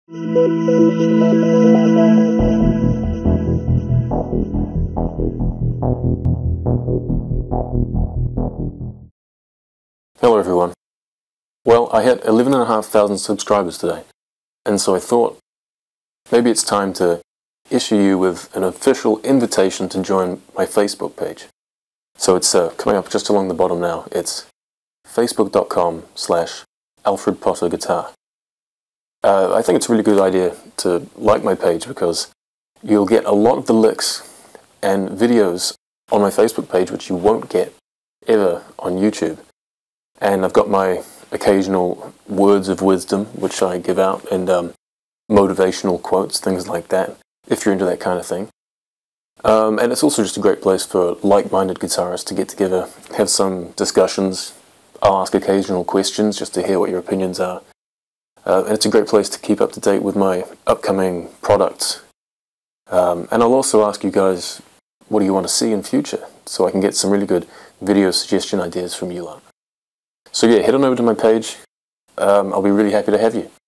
Hello everyone. Well, I hit 11,500 subscribers today, and so I thought maybe it's time to issue you with an official invitation to join my Facebook page. So it's coming up just along the bottom now. It's facebook.com/AlfredPotterGuitar. I think it's a really good idea to like my page because you'll get a lot of the licks and videos on my Facebook page which you won't get ever on YouTube. And I've got my occasional words of wisdom which I give out, and motivational quotes, things like that, if you're into that kind of thing. And it's also just a great place for like-minded guitarists to get together, have some discussions. I'll ask occasional questions just to hear what your opinions are. And it's a great place to keep up to date with my upcoming products. And I'll also ask you guys, what do you want to see in future? So I can get some really good video suggestion ideas from you lot. So yeah, head on over to my page. I'll be really happy to have you.